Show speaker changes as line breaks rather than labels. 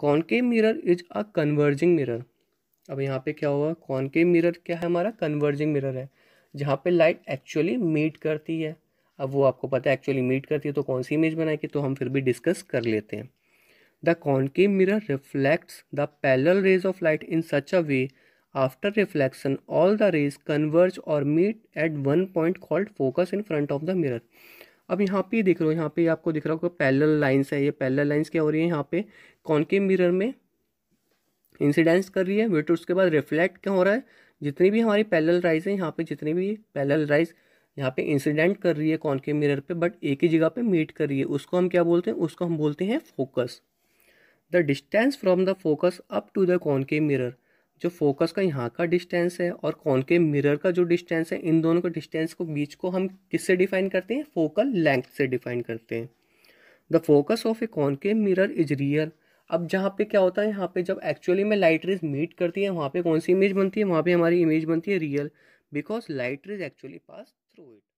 Concave mirror is a converging mirror. अब यहाँ पे क्या होगा, कॉनकेव मिरर क्या है हमारा, कन्वर्जिंग मिरर है, जहाँ पे लाइट एक्चुअली मीट करती है। अब वो आपको पता है एक्चुअली मीट करती है तो कौन सी इमेज बनाएगी, तो हम फिर भी डिस्कस कर लेते हैं। The concave mirror reflects the parallel rays of light in such a way after reflection all the rays converge और meet at one point called focus in front of the mirror. अब यहाँ पे देख रहे हो, यहाँ पे आपको दिख रहा होगा पैरेलल लाइंस है, ये पैरेलल लाइंस क्या हो रही है यहाँ पे कॉनकेव मिरर में इंसिडेंस कर रही है, वेट उसके बाद रिफ्लेक्ट क्या हो रहा है, जितनी भी हमारी पैरेलल राइज है यहाँ पे, जितनी भी पैरेलल राइज यहाँ पे इंसिडेंट कर रही है कॉनकेव मिरर पे, बट एक ही जगह पे मीट कर रही है, उसको हम क्या बोलते हैं, उसको हम बोलते हैं focus. The distance from the focus up to the concave mirror, जो फोकस का यहाँ का डिस्टेंस है और कॉनकेव मिरर का जो डिस्टेंस है, इन दोनों के डिस्टेंस को बीच को हम किससे डिफाइन करते हैं, फोकल लेंथ से डिफाइन करते हैं। The focus of a concave mirror is real. अब जहाँ पे क्या होता है, यहाँ पे जब एक्चुअली में लाइट रेज मीट करती है, वहाँ पे कौन सी इमेज बनती है, वहाँ पे हमारी इमेज बनती है real, because light rays actually pass through it.